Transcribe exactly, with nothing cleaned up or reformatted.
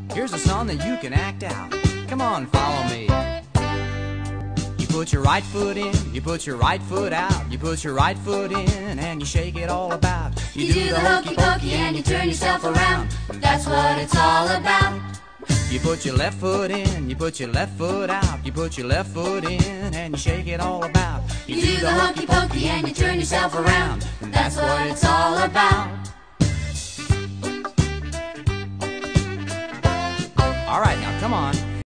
Here's a song that you can act out. Come on, follow me. You put your right foot in, you put your right foot out, you put your right foot in and you shake it all about. You, you do, do the hokey pokey and you turn yourself around. That's what it's all about. You put your left foot in, you put your left foot out, you put your left foot in and you shake it all about. You, you do, do the hokey pokey and you turn yourself around. That's what it's all about. All right, now come on.